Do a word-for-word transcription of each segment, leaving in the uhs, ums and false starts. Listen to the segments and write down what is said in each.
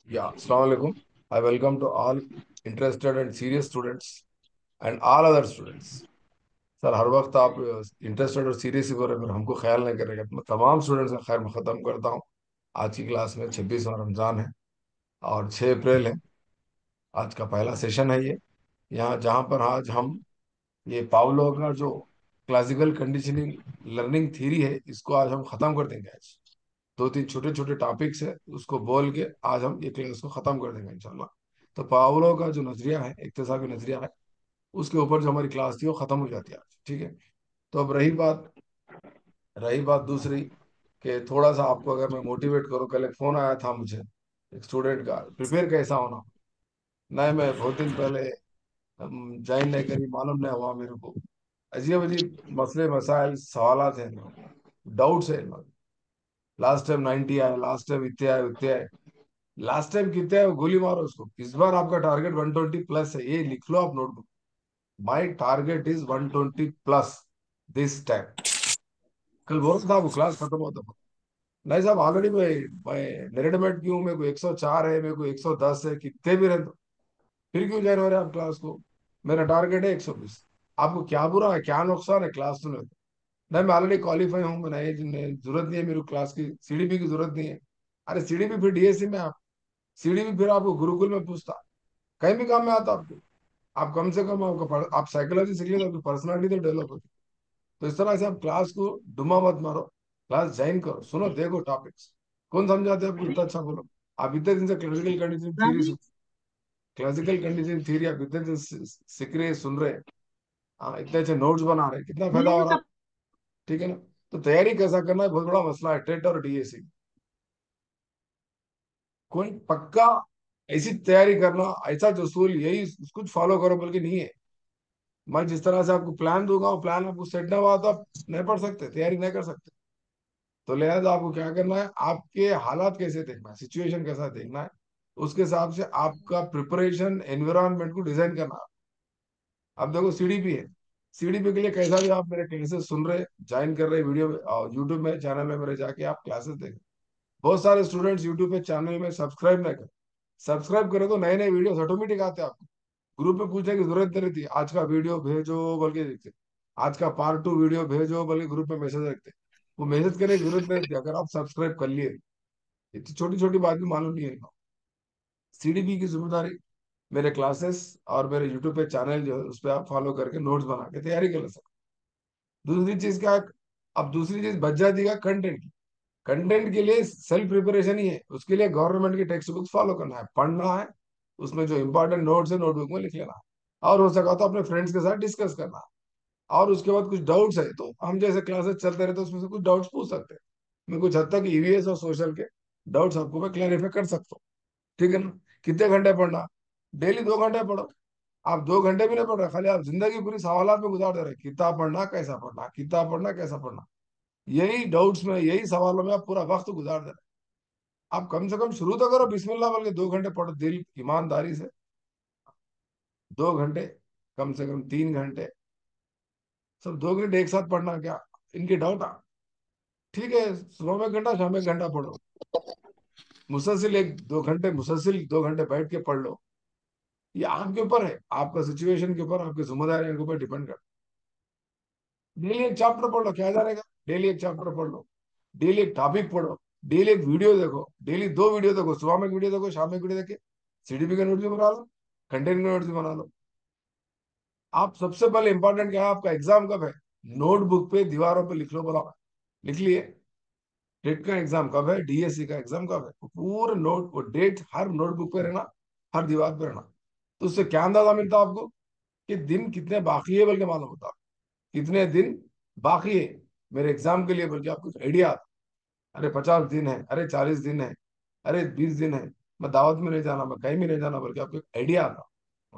Yeah, Assalamu alaikum. I welcome to all interested and serious students and all other students. Sir हर वक्त आप interested और serious हो रहे हैं, हमको ख्याल नहीं करेगा। मैं तमाम स्टूडेंट्स का खैर मुकदम करता हूँ। आज की क्लास में छब्बीसवां रमज़ान है और छः अप्रैल है। आज का पहला सेशन है ये, यहाँ जहाँ पर आज हम ये पावलो का जो क्लासिकल कंडीशनिंग लर्निंग थ्योरी है, इसको आज हम ख़त्म कर देंगे। आज दो तीन छोटे छोटे टॉपिक्स है, उसको बोल के आज हम ये क्लास को खत्म कर देंगे इंशाल्लाह। तो पावलो का जो नजरिया है, इक्तिसाबी नजरिया है, उसके ऊपर जो हमारी क्लास थी वो खत्म हो जाती है आज। ठीक है। तो अब रही बात रही बात दूसरी, कि थोड़ा सा आपको अगर मैं मोटिवेट करूँ। कल एक फोन आया था मुझे एक स्टूडेंट का, प्रिपेयर कैसा होना। नहीं, मैं बहुत दिन पहले ज्वाइन नहीं करी, मालूम नहीं हुआ मेरे को। अजीब अजीब मसले मसाइल सवाल हैं, डाउट्स है। लास्ट टाइम नाइन्टी आए, लास्ट टाइम इतने आए उतने आए, लास्ट टाइम कितने है वो गोली मारो उसको। इस बार आपका टारगेट वन ट्वेंटी प्लस है, ये लिख लो आप notebook. My target is one twenty plus this time. कल बोल रहा था वो क्लास खत्म होता था। नहीं साहब, ऑलरेडी मैं मैं मेरिट क्यों, मेरे को एक सौ चार है, मेरे को एक सौ दस है, कितने भी रहे तो फिर क्यों ज्वाइन हो रहे हैं आप क्लास को। मेरा टारगेट है एक सौ बीस। आपको क्या बुरा है, क्या नुकसान है क्लास सुने तो। नहीं, मैं ऑलरेडी क्वालिफाई हूँ, मैं नहीं नहीं- जरूरत नहीं है मेरे को क्लास की, सीडीपी की जरूरत नहीं है। अरे सीडीपी फिर डीएससी में, आप सीडीपी फिर आपको गुरुकुल में पूछता, कहीं भी काम में आता आपको। आप कम से कम आपका पर- आप साइकोलॉजी सीख लिए तो आपकी पर्सनालिटी तो डेवलप होगी। तो इस तरह से आप क्लास को डुमा मत मारो, क्लास ज्वाइन करो, सुनो, देखो टॉपिक्स कौन समझाते हैं आपको, इतना अच्छा बोलो। आप इतने दिन से classical condition theory classical condition theory आप इतने दिन से सीख रहे सुन रहे। हाँ, इतने अच्छे नोट्स बना रहे, कितना फायदा हो रहा है। ठीक है ना। तो तैयारी कैसा करना है बहुत बड़ा मसला है, टेट और डीएससी। कोई पक्का ऐसी तैयारी करना, ऐसा जसूल यही कुछ फॉलो करो बल्कि नहीं है। मैं जिस तरह से आपको प्लान दूंगा वो प्लान आपको सेट ना हुआ तो आप नहीं पढ़ सकते, तैयारी नहीं कर सकते। तो लिहाजा आपको क्या करना है, आपके हालात कैसे देखना है, सिचुएशन कैसा देखना है, उसके हिसाब से आपका प्रिपरेशन एनवायरनमेंट को डिजाइन करना है। अब देखो सीडीपी है, सीडीपी के लिए कैसा भी आप मेरे क्लासेस सुन रहे, ज्वाइन कर रहे वीडियो यूट्यूब में चैनल में मेरे जाके आप क्लासेस देखें। बहुत सारे स्टूडेंट्स यूट्यूब पे चैनल में सब्सक्राइब नहीं कर, सब्सक्राइब करे तो नए नए वीडियो ऑटोमेटिक आते हैं आपको। ग्रुप में पूछने की जरूरत नहीं रहती, आज का वीडियो भेजो बल्कि देखते, आज का पार्ट टू वीडियो भेजो बल्कि ग्रुप में मैसेज रखते। वो मैसेज करने की जरूरत नहीं रहती अगर आप सब्सक्राइब कर लिए। इतनी छोटी छोटी बात भी मालूम नहीं है। सीडीपी की जिम्मेदारी, मेरे क्लासेस और मेरे यूट्यूब पे चैनल जो है उस पर आप फॉलो करके नोट्स बना के तैयारी कर सकते। दूसरी चीज क्या, अब दूसरी चीज बच जाती है कंटेंट की। कंटेंट के लिए सेल्फ प्रिपरेशन ही है, उसके लिए गवर्नमेंट की टेक्स्ट बुक फॉलो करना है, पढ़ना है, उसमें जो इंपॉर्टेंट नोट्स है नोटबुक में लिख लेना है, और हो सका तो अपने फ्रेंड्स के साथ डिस्कस करना है। और उसके बाद कुछ डाउट्स है तो हम जैसे क्लासेस चलते रहते हैं उसमें से कुछ डाउट्स पूछ सकते हैं। मैं कुछ हद तक ईवीएस और सोशल के डाउट्स आपको मैं क्लैरिफाई कर सकता हूँ। ठीक है ना। कितने घंटे पढ़ना, डेली दो घंटे पढ़ो। आप दो घंटे भी नहीं पढ़ रहे, खाली आप जिंदगी पूरी सवालात में गुजार दे रहे, किताब पढ़ना कैसा पढ़ना, किताब पढ़ना कैसा पढ़ना, यही डाउट्स में यही सवालों में आप पूरा वक्त गुजार दे रहे। आप कम से कम शुरू तो करो बिस्मिल्लाह बोल के, दो घंटे पढ़ो दिल ईमानदारी से। दो घंटे, कम से कम तीन घंटे, सब दो घंटे एक साथ पढ़ना क्या, इनके डाउट। ठीक है, सुबह में एक घंटा शाम में एक घंटा पढ़ो, मुसलसिल एक दो घंटे मुसलसिल दो घंटे बैठ के पढ़ लो। ये आपके ऊपर है, आपका सिचुएशन के ऊपर, आपकी जिम्मेदारियों के ऊपर डिपेंड करता है। डेली एक चैप्टर पढ़ लो, क्या जाएगा। डेली एक चैप्टर पढ़ लो, डेली एक टॉपिक पढ़ो, डेली एक वीडियो देखो, डेली दो वीडियो देखो, सुबह में एक वीडियो देखो, शाम में एक वीडियो देखे, सीडीपी का नोट्स भी बना लो, कंटेंट का नोट्स भी बना लो। आप सबसे पहले इंपॉर्टेंट क्या है, आपका एग्जाम कब है, नोटबुक पे दीवारों पे लिख लो, बोला लिख लिए। टेट का एग्जाम कब है, डीएससी का एग्जाम कब है, वो पूरे नोट वो डेट हर नोटबुक पे रहना, हर दीवार पे रहना। तो उससे क्या अंदाजा मिलता है आपको कि दिन कितने बाकी है, बल्कि मालूम होता है कितने दिन बाकी है मेरे एग्जाम के लिए, बल्कि आपको आइडिया आता है। अरे पचास दिन है, अरे चालीस दिन है, अरे बीस दिन है, मैं दावत में नहीं जाना, मैं कहीं भी नहीं जाना, बल्कि आपको आइडिया आता।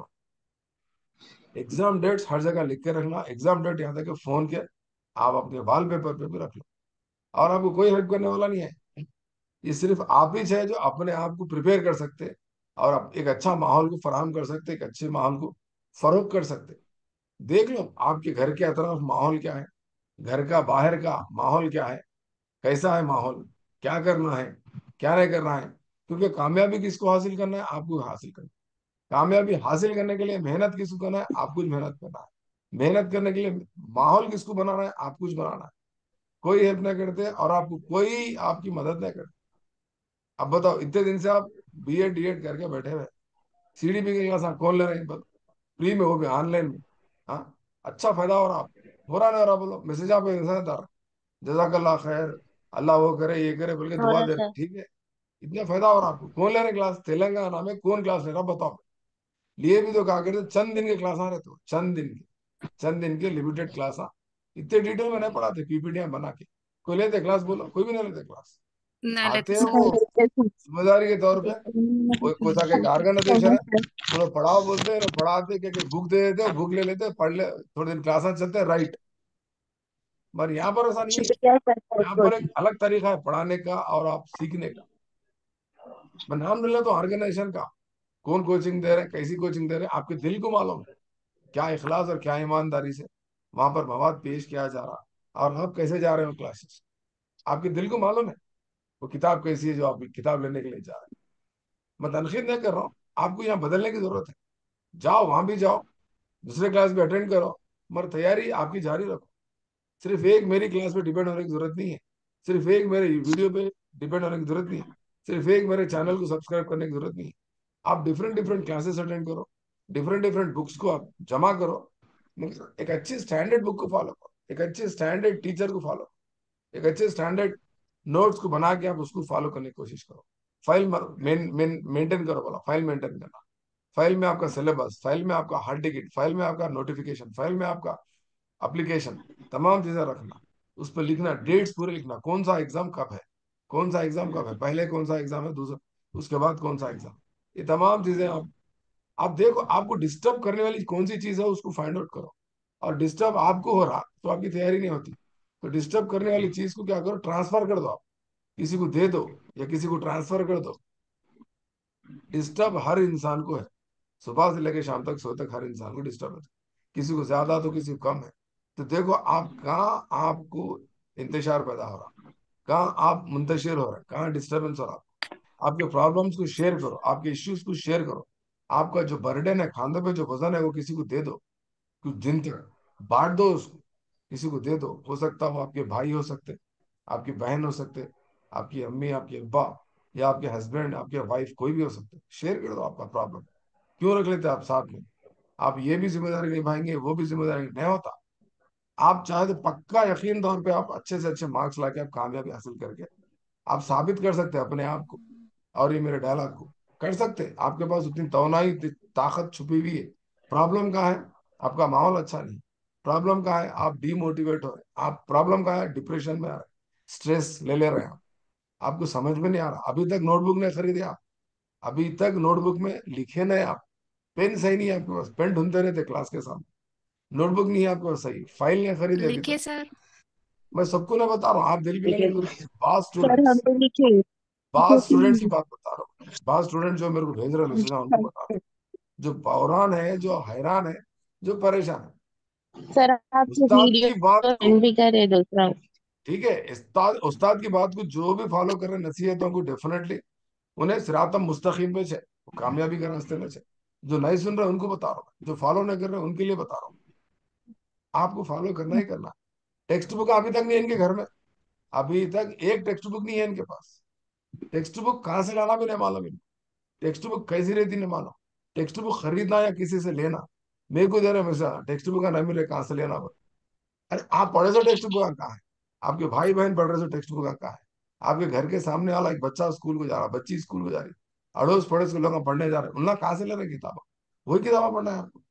एग्जाम डेट्स हर जगह लिख के रखना, एग्जाम डेट यहाँ तक कि फोन के आप अपने वॉल पेपर पे भी रख लो। और आपको कोई हेल्प करने वाला नहीं है, ये सिर्फ आप ही है जो अपने आप को प्रिपेयर कर सकते हैं, और आप एक अच्छा माहौल को फराहम कर सकते हैं, एक अच्छे माहौल को फरोग कर सकते हैं। देख लो आपके घर के अतराफ माहौल क्या है, घर का बाहर का माहौल क्या है, कैसा है माहौल, क्या करना है, क्या नहीं करना है। क्योंकि कामयाबी किसको हासिल करना है? आपको हासिल करना है। कामयाबी हासिल करने के लिए मेहनत किसको करना है? आपको ही मेहनत करना है। मेहनत करने के लिए माहौल किसको बनाना है? आपको कुछ बनाना है। कोई हेल्प नहीं करते और आपको कोई आपकी मदद नहीं करता। अब बताओ, इतने दिन से आप बी एड डी एड करके बैठे हुए, सी डी पी की क्लास कौन ले रहे हैं? फ्री में, वो भी ऑनलाइन में। हाँ, अच्छा फायदा हो रहा, आप हो रहा नहीं हो रहा? बोलो, मैसेज आपको इंसान डाल रहा, जजाकल्ला खैर, अल्लाह वो करे ये करे बोल के हो दुआ रहा दे रहे, सर। ठीक है। इतना फायदा हो रहा आपको। कौन ले रहे क्लास? तेलंगाना में कौन क्लास ले रहा बताओ? लिए भी तो क्या करते, चंद दिन के क्लास आ रहे, तो चंद दिन के, चंद दिन के लिमिटेड क्लास आ। इतने डिटेल में नहीं पढ़ाते, पी पी टी एम बना के। कोई लेते क्लास? बोलो, कोई भी नहीं लेते क्लास। ना आते लेते हैं सर। वो जिम्मेदारी के तौर पे, कोई कोई सा एक ऑर्गेनाइजेशन है, बोलो पढ़ाओ बोलते हैं, पढ़ाते क्या, बुक दे देते हो, बुक ले लेते हो, पढ़ ले, थोड़े दिन क्लास चलते हैं, राइट। मगर यहाँ पर ऐसा नहीं है। शुक्रिया सर बहुत यहाँ पर बहुत। एक अलग तरीका है पढ़ाने का और आप सीखने का। मैं नाम ले तो ऑर्गेनाइजेशन का, कौन कोचिंग दे रहे हैं, कैसी कोचिंग दे रहे हैं, आपके दिल को मालूम है, क्या इखलास और क्या ईमानदारी से वहां पर मवाद पेश किया जा रहा, और आप कैसे जा रहे हो क्लासेस, आपके दिल को मालूम है। वो किताब कैसी है जो आप किताब लेने के लिए जा रहे हैं। मैं तनकीद नहीं कर रहा हूँ, आपको यहाँ बदलने की जरूरत है। जाओ, वहां भी जाओ, दूसरे क्लास भी अटेंड करो, मगर तैयारी आपकी जारी रखो। सिर्फ एक मेरी क्लास पे डिपेंड होने की जरूरत नहीं है। सिर्फ एक मेरे वीडियो पे डिपेंड होने की जरूरत नहीं है। सिर्फ एक मेरे चैनल को सब्सक्राइब करने की जरूरत नहीं है। आप डिफरेंट डिफरेंट क्लासेस अटेंड करो, डिफरेंट डिफरेंट बुक्स को आप जमा करो, मगर एक अच्छी स्टैंडर्ड बुक को फॉलो करो, एक अच्छे स्टैंडर्ड टीचर को फॉलो, एक अच्छे स्टैंडर्ड नोट्स को बना के आप उसको फॉलो करने की कोशिश करो। फाइल मेन मेन मेंटेन करो, बोला फाइल मेंटेन करना। फाइल में आपका सिलेबस, फाइल में आपका हॉल टिकट, फाइल में आपका नोटिफिकेशन, फाइल में आपका एप्लीकेशन, तमाम चीजें रखना। उस पर लिखना, डेट्स पूरे लिखना, कौन सा एग्जाम कब है, कौन सा एग्जाम कब है, पहले कौन सा एग्जाम है, दूसरा उसके बाद कौन सा एग्जाम। ये तमाम चीजें आप आप देखो, आपको डिस्टर्ब करने वाली कौन सी चीज है उसको फाइंड आउट करो। और डिस्टर्ब आपको हो रहा तो आपकी तैयारी नहीं होती। तो डिस्टर्ब करने वाली चीज को क्या करो, ट्रांसफर कर दो आप, किसी को दे दो या किसी को ट्रांसफर कर दो। डिस्टर्ब हर इंसान को है, सुबह से लेकर शाम तक, सोते तक हर इंसान को डिस्टर्ब है। किसी को ज्यादा तो किसी को कम है। तो देखो आप कहाँ आपको इंतजार पैदा हो रहा, कहाँ आप मुंतशिर हो रहे, कहाँ डिस्टर्बेंस हो रहा। आपके प्रॉब्लम्स को शेयर करो, आपके इश्यूज को शेयर करो। आपका जो बर्डन है, खांधों पे जो वजन है, वो किसी को दे दो, कुछ दिन तक बांट दो उसको, किसी को दे दो। हो सकता है वो आपके भाई हो सकते, आपकी बहन हो सकते, आपकी अम्मी, आपके अब्बा, या आपके हस्बैंड, आपके वाइफ, कोई भी हो सकते। शेयर कर दो आपका प्रॉब्लम। क्यों रख लेते आप साथ में? आप ये भी जिम्मेदारी निभाएंगे, वो भी जिम्मेदारी नहीं होता। आप चाहे तो पक्का यकीन तौर पे आप अच्छे से अच्छे मार्क्स लाके आप कामयाबी हासिल करके आप साबित कर सकते हैं अपने आप को और ये मेरे डायलॉग को। कर सकते हैं, आपके पास उतनी तौनाई ताकत छुपी हुई है। प्रॉब्लम कहाँ है? आपका माहौल अच्छा नहीं। प्रॉब्लम कहाँ है? आप डीमोटिवेट हो रहे हैं। आप प्रॉब्लम कहाँ है? डिप्रेशन में आ रहे हैं, स्ट्रेस ले ले रहे हैं आप। आपको समझ में नहीं आ रहा, अभी तक नोटबुक नहीं खरीदे आप, अभी तक नोटबुक में लिखे नहीं आप, पेन सही नहीं है आपके पास, पेन ढूंढते रहते क्लास के सामने, नोटबुक नहीं है आपके पास सही, फाइल नहीं खरीदे अभी तक। लिखिए सर। मैं सबको ना बता रहा हूँ, आप दिल की लेने की जरूरत नहीं। बास सर हम स्टूडेंट्स, तो लिखे। बास स्टूडेंट्स की बात बता रहा हूँ। बास स्टूडेंट जो मेरे को भेज रहे हैं मैसेज, उनको बता रहा हूँ, जो बहरान है, जो हैरान है, जो परेशान है। सर आपकी उस्ताद वीडियो की बात को, एंड भी करे दूसरा। ठीक है, उस्ताद उस्ताद की बात को जो भी फॉलो कर रहे हैं, नसीहतों को डेफिनेटली उन्हें सिरातम मुस्तकीम पे छे, वो कामयाबी के रास्ते में छे। जो नहीं सुन रहे उनको बता रहा हूँ, जो फॉलो नहीं कर रहे उनके लिए बता रहा हूँ। आपको फॉलो करना ही करना। टेक्स्ट बुक अभी तक नहीं है इनके घर में, अभी तक एक टेक्स्ट बुक नहीं है इनके पास। टेक्स्ट बुक कहाँ से लाना भी नहीं मालूम इनको, टेक्स्ट बुक कैसी रहती नहीं मालूम। टेक्स्ट बुक खरीदना या किसी से लेना, मेरे को दे रहे हमेशा टेक्स्ट बुक का नहीं मिले, कहाँ से लेना बोले। अरे आप पढ़े सो टेक्स्ट बुक का कहाँ है? आपके भाई बहन पढ़ रहे सो टेक्स्ट बुक का कहाँ है? आपके घर के सामने वाला एक बच्चा स्कूल को जा रहा, बच्ची स्कूल को जा रही, अड़ोस पड़ोस के लोग पढ़ने जा रहे हैं, उनका कहाँ से ले रहे किताबें? वही किताबें पढ़ना है आपको?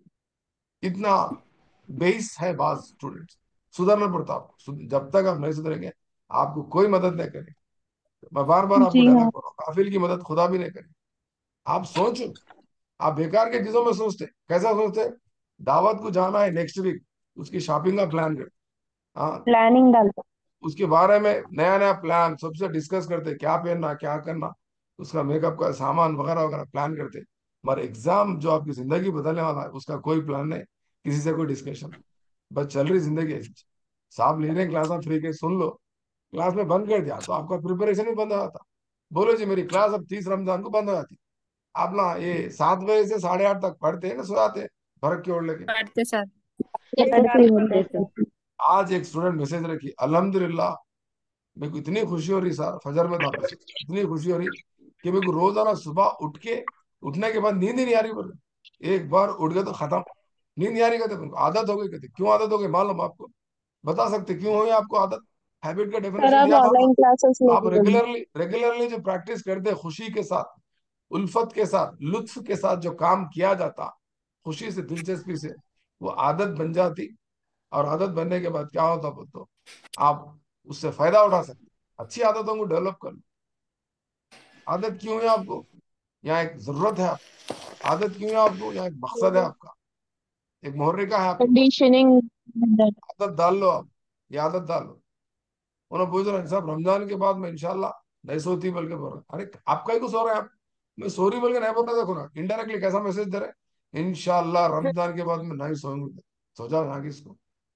इतना बेस है बात स्टूडेंट्स। सुधरना पड़ता है आपको, सुध- जब तक आप नहीं सुधरेंगे आपको कोई मदद नहीं करेगा। मैं बार बार आपको जी डायलॉग हाँ। कर रहा हूँ, काफिल की मदद खुदा भी नहीं करेगी। आप सोचो, आप बेकार के चीजों में सोचते, कैसा सोचते? दावत को जाना है नेक्स्ट वीक, उसकी शॉपिंग का प्लान करते। हाँ, प्लानिंग डालता। उसके बारे में नया नया प्लान सबसे डिस्कस करते, क्या पहनना, क्या करना, उसका मेकअप का सामान वगैरह वगैरह प्लान करते। मगर एग्जाम जो आपकी जिंदगी बदलने वाला है उसका कोई प्लान नहीं, किसी से कोई डिस्कशन। बस चल रही जिंदगी ऐसी। साहब ले रहे हैं क्लास में फ्री के, सुन लो, क्लास में बंद कर दिया तो आपका प्रिपरेशन ही बंद हो जाता। बोलो जी मेरी क्लास अब तीस रमजान को बंद हो जाती। आप ना ये सात बजे से साढ़े आठ तक पढ़ते हैं ना, सोते हैं भरक के ओढ़ लेके। पढ़ते सर। ये यस पढ़ते सर, ही पढ़ते होते सर। हैं। आज एक स्टूडेंट मैसेज रखी, अल्हम्दुलिल्लाह मेरे को इतनी खुशी हो रही सर, फजर में था बस, इतनी खुशी हो रही कि मेरे को रोजाना सुबह उठ के, उठने के बाद नींद ही नहीं आ रही बोले। एक बार उठ गए तो खत्म, नींद नहीं आ रही कहते मेरे को, आदत हो गई कहते। क्यों आदत हो गई मालूम आपको? बता सकते क्यों हुई आपको आदत? हैबिट का सर डेफिनेशन आप दिया था ना। ऑनलाइन क्लासेस ले आप रहे हो। रेगुलरली रेगुलरली जो प्रैक्टिस करते खुशी के साथ, उल्फत के साथ, लुत्फ के साथ जो काम किया जाता, खुशी से दिलचस्पी से, वो आदत बन जाती। और आदत बनने के बाद क्या होता बोल तो, आप उससे फायदा उठा सकते। अच्छी आदतों को डेवलप कर लो। आदत क्यों है आपको? यहाँ एक जरूरत है आपको। आदत क्यों है आपको? यहाँ एक मकसद है आपका, एक मुहर्रिका है आपके पास। कंडीशनिंग। आदत डाल लो आप, ये आदत डाल लो। उन्होंने पूछ रहे हैं साहब रमजान के बाद मैं इंशाल्लाह नहीं सोती बल्कि बोल रहा। अरे आपका ही को सो रहे हैं आप? मैं सॉरी बोल के नहीं बोल रहा, देखो ना इनडायरेक्टली कैसा मैसेज दे रहे हैं, इंशाल्लाह रमजान के बाद मैं नहीं सोऊंगी। सो जाओ यहाँ किसको,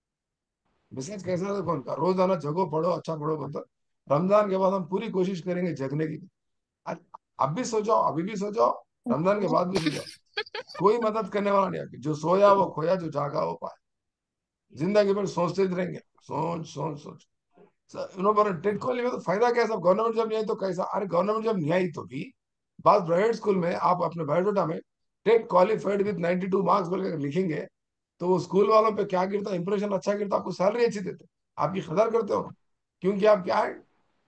मैसेज कैसा है देखो उनका। रोजाना जगो पढ़ो, अच्छा पढ़ो बोलते, रमजान के बाद हम पूरी कोशिश करेंगे जगने की। आज अब भी सो जाओ, अभी भी सो जाओ, रमजान के बाद भी सो जाओ। कोई मदद करने वाला नहीं आपकी, जो सोया वो खोया, जो जागा वो पाया। जिंदगी भर सोचते ही रहेंगे, सोच सोच सोच। उन्होंने टेट क्वालिफाई में तो फायदा क्या है? सब गवर्नमेंट जॉब नहीं आई तो कैसा? अरे गवर्नमेंट जॉब नहीं आई तो भी बात, प्राइवेट स्कूल में आप अपने बायोडाटा में TET qualified with ninety two marks बोल के लिखेंगे, तो वो स्कूल वालों पे क्या गिरता, इंप्रेशन अच्छा गिरता, आपको सैलरी अच्छी देते, आपकी कदर करते हो। क्योंकि आप क्या है?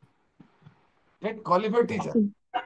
TET qualified teacher.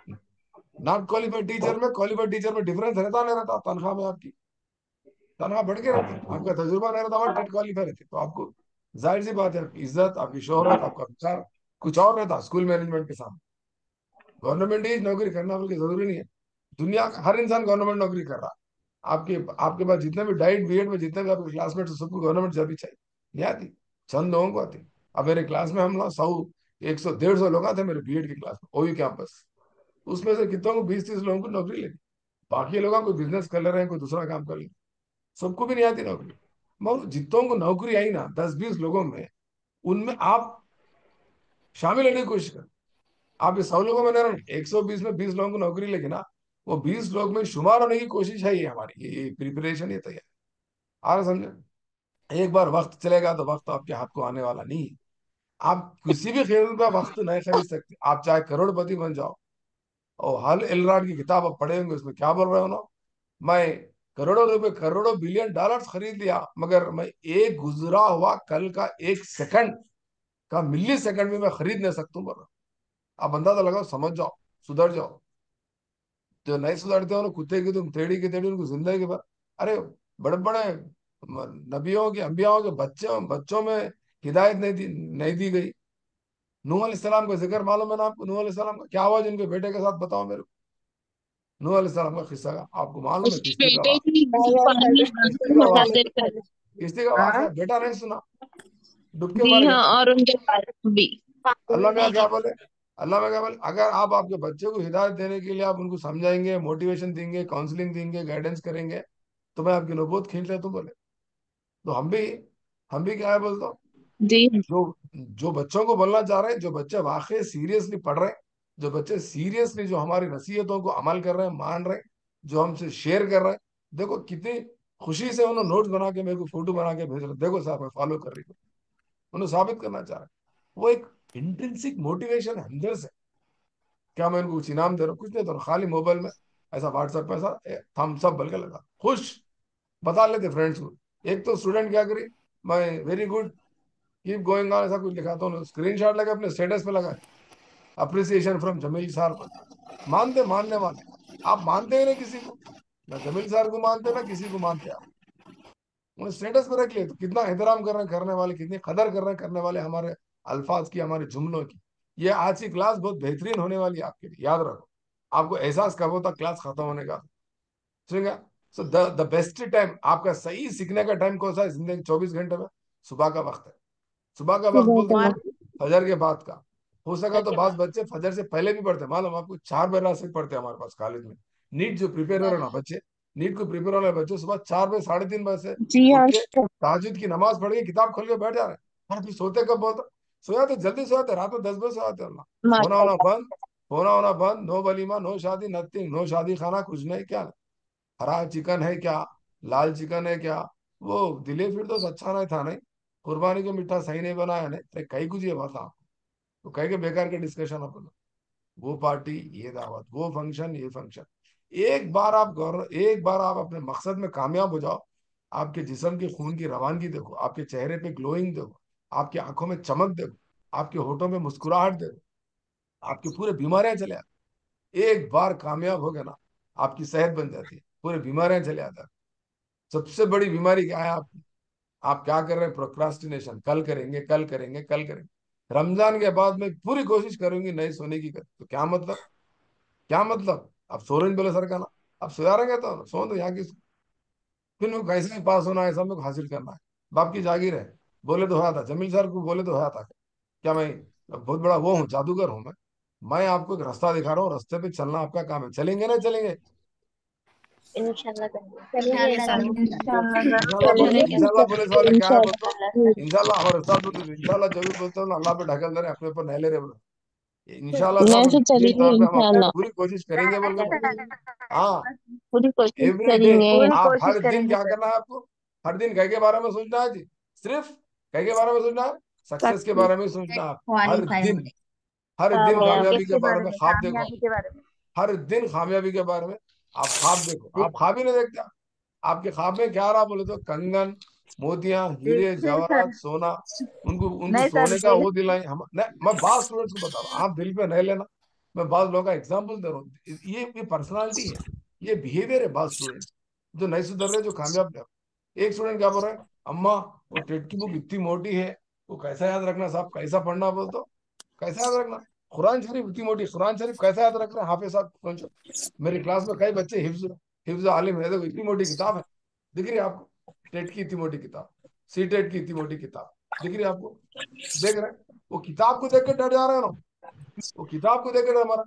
Not qualified teacher में क्वालिफाइड टीचर में डिफरेंस रहता नहीं रहता? तनख्वाह में आपकी तनख्वाह बढ़ के रहती, आपका तजुर्बा नहीं रहता, टेट क्वालिफाई रहती, तो आपको जाहिर सी बात है आपकी इज्जत, आपकी शोहरत, आपका विचार कुछ और रहता स्कूल मैनेजमेंट के सामने। गवर्नमेंट ही नौकरी करना बल्कि जरूरी नहीं है, दुनिया का हर इंसान गवर्नमेंट नौकरी कर रहा है। आपके आपके पास जितने भी डाइट बीएड में जितने भी आपके क्लासमेट सबको गवर्नमेंट जॉब ही चाहिए, नहीं आती, चंद लोगों को आती। अब मेरे क्लास में हम लोग सौ, एक सौ डेढ़ सौ लोग आते मेरे बीएड की क्लास में, ओयू कैंपस। उसमें से कितनों को, बीस तीस लोगों को नौकरी लगी। बाकी लोग कोई बिजनेस कर ले रहे हैं, कोई दूसरा काम कर ले, सबको भी नहीं आती नौकरी। मगर जितनों को नौकरी आई ना, दस बीस लोगों में, उनमें आप शामिल होने की कोशिश करें। आप ये सौ लोगों में नहीं, एक सौ बीस में बीस लोगों को नौकरी लेके ना, वो बीस लोग में शुमार होने की कोशिश है, ये हमारी ये, ये प्रिपरेशन, ये तैयारी। आ रहा समझे? एक बार वक्त चलेगा तो वक्त आपके हाथ को आने वाला नहीं है। आप किसी भी खेल का वक्त नहीं खरीद सकते, आप चाहे करोड़पति बन जाओ। और हल एलराड की किताब आप पढ़े होंगे, उसमें क्या बोल रहे हो ना, मैं करोड़ों रुपए, करोड़ों बिलियन डॉलर्स खरीद लिया, मगर मैं एक गुजरा हुआ कल का एक सेकंड का मिली सेकंड में मैं खरीद नहीं सकता हूँ। आप अंदाजा लगाओ, समझ जाओ, सुधर जाओ। जो नहीं सुधरते हो ना, कुत्ते की तुम टेढ़ी की टेढ़ी उनको जिंदगी भर। अरे बड़े बड़े नबियों के, अंबियाओं के बच्चों बच्चों में हिदायत नहीं दी नहीं दी गई। नूह अलैहिस्सलाम का जिक्र मालूम है ना आपको? नूह अलैहिस्सलाम का क्या हुआ जिनके बेटे के साथ, बताओ मेरे को। नूह अलैहिस्सलाम का किस्सा का आपको मालूम है? उसके किश्ती का बेटे वाक़, ही पानी किश्ती का बता वाक़, देते हैं। किश्ती का हाँ वाक़ बेटा नहीं सुना? डूब के जी मर हाँ, गया। और उनके पास भी। अल्लाह में क्या बोले? अल्लाह में क्या बोले? अगर आप आपके बच्चे को हिदायत देने के लिए आप उनको समझाएंगे, मोटिवेशन देंगे, काउंसलिंग देंगे, गाइडेंस करेंगे, तो मैं आपकी नौबत खींच लेता हूँ बोले। तो हम भी हम भी क्या है बोलता हूँ, जी हाँ। जो जो बच्चों को बोलना चाह रहे हैं, जो बच्चे वाकई सीरियसली पढ़ रहे हैं, जो बच्चे सीरियसली जो हमारी नसीहतों को अमल कर रहे हैं, मान रहे हैं, जो हमसे शेयर कर रहे हैं, देखो कितनी खुशी से उन्होंने नोट्स बना के मेरे को फोटो बना के भेज रहे हैं, देखो साहब मैं फॉलो कर रही हूँ। उन्हें साबित करना चाह रहे हैं, वो एक इंट्रिंसिक मोटिवेशन है अंदर से। क्या मैं इनको कुछ इनाम दे रहा हूँ? कुछ नहीं दे रहा हूँ, खाली मोबाइल में ऐसा व्हाट्सएप पे ऐसा थम्स अप बल के लगा, खुश, बता लेते फ्रेंड्स को। एक तो स्टूडेंट क्या करी, मैं very good, keep going on, ऐसा कुछ लिखा तो स्क्रीन शॉट लगा अपने स्टेटस पे लगा, अप्रिसिएशन फ्रॉम जमील सर पर। मानते मानने वाले, आप मानते ही नहीं किसी को, ना जमील सर को मानते ना किसी को मानते आप। उन्हें स्टेटस पे रख लिए, तो कितना एहतराम कर रहे हैं करने वाले, कितनी कदर कर रहे हैं करने वाले हमारे अल्फाज की, हमारे जुमलों की। ये आज की क्लास बहुत बेहतरीन होने वाली है आपके लिए, याद रखो। आपको एहसास कब होता क्लास खत्म होने का? सुनेगा। So the the best time, आपका सही सीखने का टाइम कौन सा है जिंदगी चौबीस घंटे में? सुबह का वक्त है। सुबह का वक्त सुबह बोलते का हैं, वक्त। फजर के बाद का। हो सका घर तो के बास बाद। बच्चे फजर से पहले भी पढ़ते हैं, मालूम आपको? चार बजे रात से पढ़ते हैं हमारे पास कॉलेज में। नीट जो प्रिपेयर हो रहे ना बच्चे, नीट को प्रिपेयर हो रहे बच्चे सुबह चार बजे, साढ़े तीन बजे से जी उठ हाँ के sure। ताजुद की नमाज पढ़ के किताब खोल के बैठ जा रहे हैं। और फिर सोते कब? बोलते सोया तो जल्दी सोते, रात में दस बजे सोते हैं, सोना होना माशा बंद, होना होना बंद, नो वलीमा, नो शादी, नथिंग, नो शादी खाना, कुछ नहीं, क्या हरा चिकन है क्या, लाल चिकन है क्या, वो दिले फिर तो अच्छा नहीं था नहीं, कुर्बानी को मीठा सही नहीं बनाया नहीं, तो कहीं कुछ ये बात आप तो कह के बेकार के डिस्कशन अपन, वो पार्टी, ये दावत, वो फंक्शन, ये फंक्शन। एक बार आप गौर एक बार आप अपने मकसद में कामयाब हो जाओ, आपके जिस्म के खून की रवानगी देखो, आपके चेहरे पे ग्लोइंग देखो, आपकी आंखों में चमक देखो, आपके होठों में मुस्कुराहट देखो, आपकी पूरे बीमारियां चले आती। एक बार कामयाब हो गए ना, आपकी सेहत बन जाती है, पूरे बीमारियां चले आती है। सबसे बड़ी बीमारी क्या है आपकी? आप क्या कर रहे हैं? प्रोक्रास्टिनेशन, कल करेंगे, कल करेंगे, कल करेंगे। रमजान के बाद में पूरी कोशिश करूंगी नहीं सोने की कर, तो क्या मतलब? क्या मतलब? अब सो रहे बोले सर का ना, अब सोया रहेंगे तो सो दो, यहाँ की फिर मेरे को कैसे भी पास होना है, सब मेरे को हासिल करना है, बाप की जागीर है। बोले तो होया था, जमील सर को बोले तो होया था, क्या मैं बहुत बड़ा वो हूँ, जादूगर हूँ मैं मैं आपको एक रास्ता दिखा रहा हूँ, रास्ते पे चलना आपका काम है, चलेंगे ना चलेंगे? इंशाल्लाह करेंगे, चलेंगे इंशाल्लाह सर। जरूर। इंशाल्लाह सर, इंशाल्लाह बोल, चलेंगे। इंशाल्लाह बोले से वाले क्या है बोल तो, इंशाल्लाह। इंशाल्लाह हमारे उस्ताद बोलते थे, इंशाल्लाह जब भी बोलते हो ना अल्लाह पे ढकल दे रहे, अपने ऊपर नहीं ले रहे बोले, इंशाल्लाह मैं साहब तो यकीनी चलेंगे तौर पे हम अपनी इंशाल्लाह। पूरी कोशिश करेंगे बोल के बोले। हाँ, पूरी कोशिश एवरी डे। करेंगे। पूरी आप कोशिश हर दिन करेंगे क्या सर। करना है आपको? हर दिन कह के बारे में सोचना है जी, सिर्फ कह के बारे में सोचना है, सक्सेस के बारे में सोचना है। हर क्वालिफाई दिन, होने। हर दिन कामयाब। कामयाबी के किसके बारे बारे में में? ख्वाब देखो, कामयाबी के बारे में। हर दिन कामयाबी के बारे में आप ख्वाब देखो। आप ख्वाब ही नहीं देखते, आपके ख्वाब में क्या आ रहा बोले तो कंगन, मोतियां, हीरे, देखते जवाहरात, सर। सोना, उनको उनको नहीं सर, सोने का वो देख। दिलाएं हम नहीं, मैं बात स्टूडेंट्स को बता रहा हूँ, आप दिल पे नहीं लेना। मैं बात लोगों का एग्जाम्पल दे रहा हूँ, ये ये पर्सनालिटी है, ये बिहेवियर है बात स्टूडेंट्स जो नहीं सुधर रहे, जो कामयाब नहीं हो रहे। एक स्टूडेंट क्या बोल रहा है, अम्मा वो टेट की बुक इतनी मोटी है, वो कैसा याद रखना साहब, कैसा पढ़ना बोल तो, कैसा याद रखना? कुरान शरीफ इतनी मोटी, कुरान शरीफ कैसा याद रख रहे हैं हाफिज साहब? कौन सा? मेरी क्लास में कई बच्चे हिफ्ज हिफ्ज आलिम है, देखो इतनी मोटी किताब है, दिख रही है आपको? टेट की इतनी मोटी किताब, सी टेट की इतनी मोटी किताब, दिख रही है आपको? देख रहे हैं? वो किताब को देख के डर जा रहे हैं ना, वो किताब को देख के डर हमारा,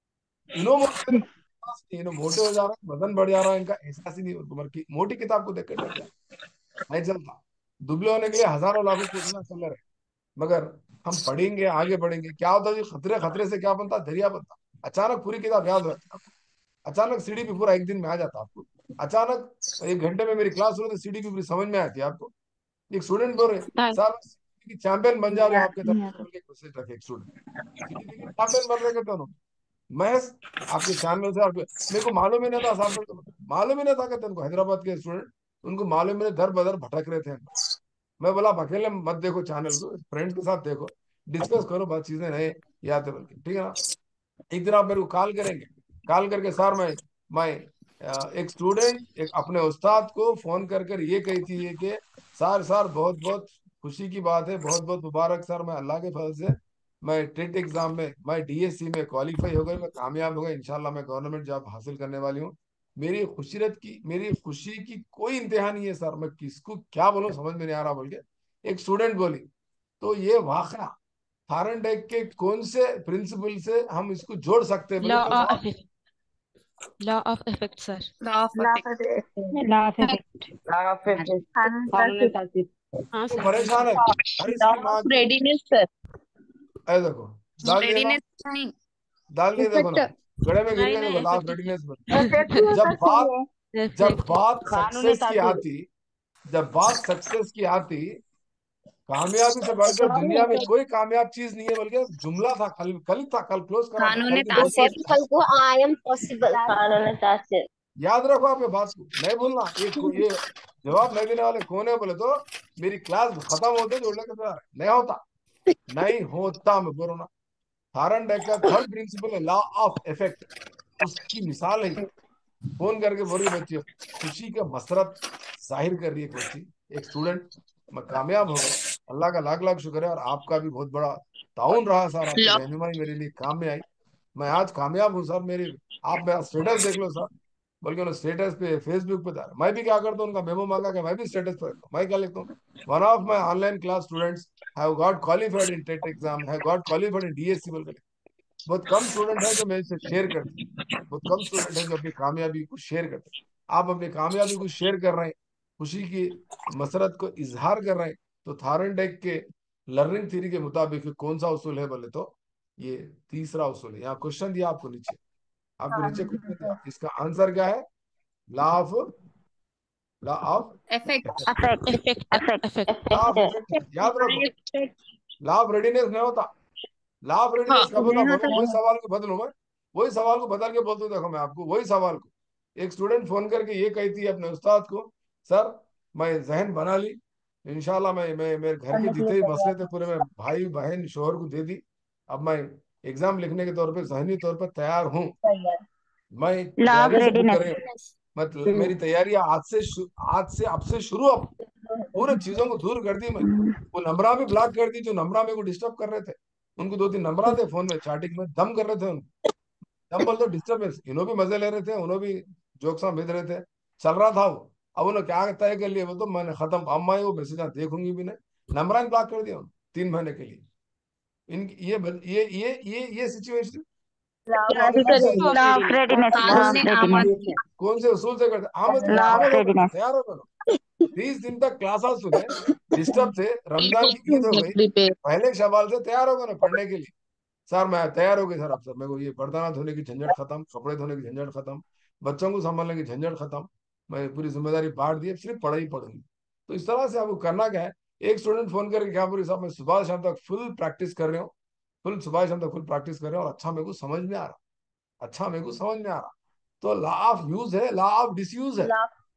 इनो मोटे, इनो मोटे हो जा रहा है, वजन बढ़ जा रहा है इनका, एहसास ही नहीं होता, उम्र की मोटी किताब को देख के डर जा रहा है। नहीं चलता, दुबले होने के लिए हजारों लाखों कोशिशें चल रहे, मगर हम पढ़ेंगे, आगे बढ़ेंगे, क्या होता है जी, खतरे खतरे से क्या बनता, दरिया बनता। अचानक पूरी किताब याद हो जाती है आपको, अचानक सीडी भी पूरा एक दिन में आ जाता आपको, अचानक एक घंटे में मेरी क्लास हो रही थी, सीडी भी पूरी समझ में आती है आपको। एक स्टूडेंट बोल रहे, हाँ, सर की चैंपियन बन नहीं जाओगे आ- आपके तरफ नहीं से, आता। बोल के कोशिश रखे एक स्टूडेंट, सीडी के चैंपियन बन रहे कहते उन्होंने, महज आपके चैनल से आपके, मेरे को मालूम ही नहीं था साहब, को मालूम ही नहीं था कहते उनको, हैदराबाद के स्टूडेंट, उनको मालूम ही नहीं, दर बदर भटक रहे थे। मैं बोला आप अकेले मत देखो चैनल को, फ्रेंड्स के साथ देखो, डिस्कस करो, बात चीजें नहीं याद है बल्कि, ठीक है ना? एक दिन आप मेरे को कॉल करेंगे, कॉल करके सर मैं मैं अ, एक स्टूडेंट एक अपने उस्ताद को फोन कर कर ये कही थी है कि सर सर बहुत बहुत खुशी की बात है, बहुत बहुत मुबारक सर, मैं अल्लाह के फजल से मैं टेट एग्जाम में मैं डीएससी में क्वालिफाई हो गई, मैं कामयाब हो गई, इंशाल्लाह मैं गवर्नमेंट जॉब हासिल करने वाली हूँ। मेरी खुशीरत की मेरी खुशी की कोई इंतहा नहीं है सर, मैं किसको क्या बोलूं समझ में नहीं आ रहा बोल के एक स्टूडेंट बोली। तो ये वाकया थारनडेक के कौन से प्रिंसिपल से हम इसको जोड़ सकते हैं बोले लॉ तो ऑफ साहब? Effect, law of effect sir. Law of attraction. Laugh effect. Laugh effect. खानन कानूनी तासीर। तासीर। हाँ वो सर। परेशान है, अरे लॉ इसकी ऑफ माँ की, रेडीनेस सर। अरे देखो, डाल दिया ना, रेडीनेस नहीं। डाल दिया, देखो ना, इफेक्ट। गड़े में गिर नहीं गए, देखो नहीं, लास्ट इफेक्ट रेडीनेस में। इफेक्ट भी जब होता बात सही है। जब रिफ्लेक्ट। बात कानूनी सक्सेस की तासीर। आती जब बात सक्सेस की आती, कामयाबी से बढ़कर दुनिया में कोई कामयाब चीज नहीं है, बल्कि जुमला था, कल कल था, कल क्लोज करा था, कल कानून की बात तासीर। इम्पॉसिबल को आई एम पॉसिबल। कानूनी तासीर। याद रखो, आप ये बात को नहीं भूलना। ये ये जवाब नहीं देने वाले कौन है बोले तो, मेरी क्लास खत्म होते जोड़ने के तैयार है। नहीं होता, नहीं होता, मैं बोल रहा हूं ना। थारन डेक का थर्ड प्रिंसिपल है लॉ ऑफ इफेक्ट, उसकी मिसाल है। फोन करके बोल रही बच्ची, खुशी का मसरत जाहिर कर रही है एक बच्ची, एक स्टूडेंट, मैं कामयाब हो गई, अल्लाह का लाख लाख शुक्र है, और आपका भी बहुत बड़ा ताउन रहा सर, आपकी लॉ। रहनुमाई मेरे लिए काम में आई, मैं आज कामयाब हूँ सर। मेरी आप मेरा स्टेटस देख लो सर, बल्कि उन्होंने स्टेटस पे फेसबुक पे डाला, मैं भी क्या करता हूँ, उनका मेमो मांगा कि मैं भी स्टेटस पे रखता हूँ। मैं क्या लिखता हूँ, one of my online class students have got qualified in TET exam, have got qualified in DSC बोल के। बहुत कम स्टूडेंट है जो मेरे से शेयर करते, बहुत कम स्टूडेंट है जो अपनी कामयाबी को शेयर करते। आप अपनी कामयाबी को शेयर कर रहे हैं, खुशी की मसरत को इजहार कर रहे हैं, तो थारन डेक के लर्निंग थ्योरी के मुताबिक कौन सा उसूल है बोले तो, ये तीसरा उसूल है। यहाँ क्वेश्चन दिया आपको नीचे, आपको नीचे क्वेश्चन दिया, इसका आंसर क्या है? Law of law of effect Affect. Effect. Affect. Effect. Law of Effect. Effect याद रखो। लॉ ऑफ रेडीनेस नहीं होता। लॉ ऑफ हाँ रेडीनेस कब होता नहीं बोलो? होता। वही सवाल को बदलूं मैं, वही सवाल को बदल के बोलता हूं। देखो मैं आपको वही सवाल को, एक स्टूडेंट फोन करके ये कहती है अपने उस्ताद को, सर मैं जहन बना ली, इंशाल्लाह मैं मैं मेरे घर के जितने भी मसले थे पूरे मैं भाई बहन शोहर को दे दी, अब मैं एग्जाम लिखने के तौर पे जहनी तौर पर तैयार हूँ, मैं Law of तैयारी से कर readiness. रही हूँ, मतलब मेरी तैयारी आज से शु- आज से अब से शुरू, अब पूरे चीजों को दूर कर दी मैं। वो नंबरा भी ब्लॉक कर दी जो नंबरा मेरे को डिस्टर्ब कर रहे थे, उनको दो तीन नंबरा थे फोन में चैटिंग में, दम कर रहे थे उनको, दम बोल दो डिस्टर्बेंस, इन्हों भी मजे ले रहे थे, उन्हों भी जोक्सा भेज रहे थे, चल रहा था वो। अब उन्होंने क्या तय कर लिया, वो तो मैंने खत्म, अब मैं वो मैसेज देखूंगी भी नहीं, नंबरा ब्लॉक कर दिया उन्होंने तीन महीने के लिए। इन ये ये ये ये ये सिचुएशन तो क्या आपने भी कौन से करें? Law of readiness. Law कानून of आमद readiness. कौन से उसूल से करते? आमद क्या? Law of आमद हो गए, readiness. तैयार हो गए। तीस दिन तक क्लासेस सुने, डिस्टर्ब थे, रमजान की ईद हो गई, प्रिपेयर पहले शवाल से तैयार हो गए ना पढ़ने के लिए। सर मैं तैयार हो गई सर, अब सर मेरे को ये बर्तन धोने की झंझट खत्म, कपड़े धोने की झंझट खत्म, बच्चों को संभालने की झंझट खत्म, मैं पूरी जिम्मेदारी बांट दी, अब सिर्फ पढ़ाई पढ़ूंगी। तो इस तरह से आपको करना क्या है, एक स्टूडेंट फोन करके क्या बोली, साहब मैं सुबह शाम तक फुल प्रैक्टिस कर रहा हूँ, फुल सुबह शाम तक फुल प्रैक्टिस कर रहे हैं और अच्छा मेरे को समझ में आ रहा, अच्छा मेरे को समझ में आ रहा। तो लॉ ऑफ यूज है, लॉ ऑफ डिसयूज है।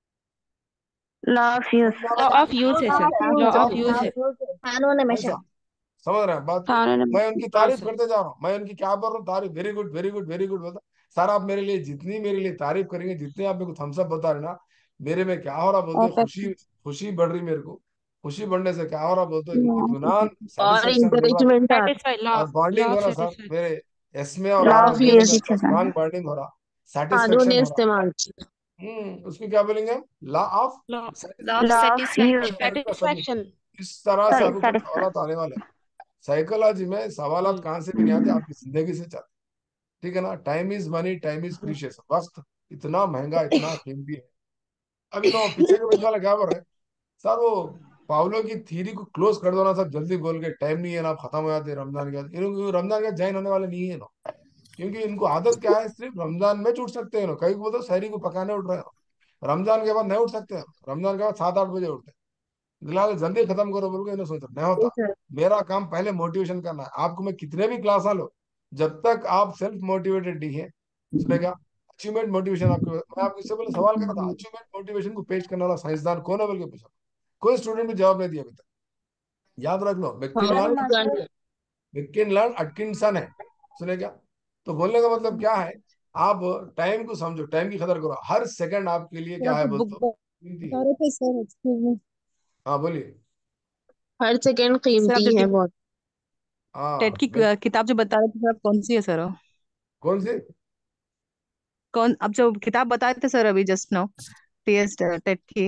Law of use. Law of use है sir. Law law of of use use है। है. कानून है कैसा? हमेशा। समझ रहे हैं बात को? कानून मैं है। उनकी हाँ तारीफ sir. करते जा रहा हूँ, मैं उनकी क्या बोल रहा हूँ, तारीफ, very good very good very good बोलता। सर आप मेरे लिए जितनी मेरे लिए तारीफ करेंगे, जितने आप मेरे को थम्स अप बता रहे ना, मेरे में क्या हो रहा बोलते हो, खुशी खुशी बढ़ रही मेरे को, खुशी बढ़ने से क्या हो रहा बोलते हो, इत्मीनान और सेटिस्फेक्शन बढ़ रहा, इंकरेजमेंट Satisfy. Law. और Law बॉन्डिंग हो of रहा सर satisfy. मेरे इसमें और Law लॉ आपके of ऑफ बीच use में, यूज इच्छा स्ट्रांग बॉन्डिंग हो रहा, कानून सेटिस्फेक्शन हो रहा। इस्तेमाल हम्म उसको क्या बोलेंगे हम? Law of Law. Law of Law of use. Satisfaction Satisfaction. इस तरह से Sorry, आपको कुछ satisfy. सवाल आने वाले हैं। साइकोलॉजी में सवाल हम्म. कहाँ से भी नहीं आते, आपकी जिंदगी से चलते, ठीक है ना? Time is money, time is precious, वक्त इतना महंगा, इतना कीमती है। अभी नो पीछे के बच्चे वाला क्या बोल रहे हैं, सर वो पावलो की थ्योरी को क्लोज कर दो ना सर, जल्दी बोल के, टाइम नहीं है ना, खत्म हो जाते हैं रमजान के बाद। इनको रमजान के बाद ज्वाइन होने वाले नहीं है ना, क्योंकि इनको आदत क्या है, सिर्फ रमजान में उठ सकते हैं ना, कई को बोलते शहरी को पकाने उठ रहे हो, रमजान के बाद नहीं उठ सकते हैं, रमजान के बाद सात आठ बजे उठते हैं। फिलहाल जल्दी खत्म करो बोल के इन्हें सोच रहे नहीं होता। मेरा काम पहले मोटिवेशन करना है आपको, मैं कितने भी क्लास लो, जब तक आप सेल्फ मोटिवेटेड नहीं है, सुनेगा अचीवमेंट मोटिवेशन आपको, मैं आपको इससे पहले सवाल कर रहा था, अचीवमेंट मोटिवेशन को पेश करने वाला साइंसदान कौन है बोल के पूछा, कोई स्टूडेंट भी जवाब नहीं दिया अभी तक। याद रख लो, मैकिनलन हाँ मैकिनलन अटकिंसन है, सुनेगा। तो बोलने का मतलब क्या है, आप टाइम को समझो, टाइम की कदर करो, हर सेकंड आपके लिए क्या है बोलते हो, कीमती है। बता रहे थे सर, एक्सक्यूज मी। हाँ बोलिए। हर सेकंड सर आप कीमती जो है टेट बहुत। हाँ की मैं- किताब जो बता रहे थे सर, आप कौन सी है सर वो? कौन सी कौन आप जो किताब बता रहे थे सर अभी जस्ट नाउ, टेस्ट टेट की,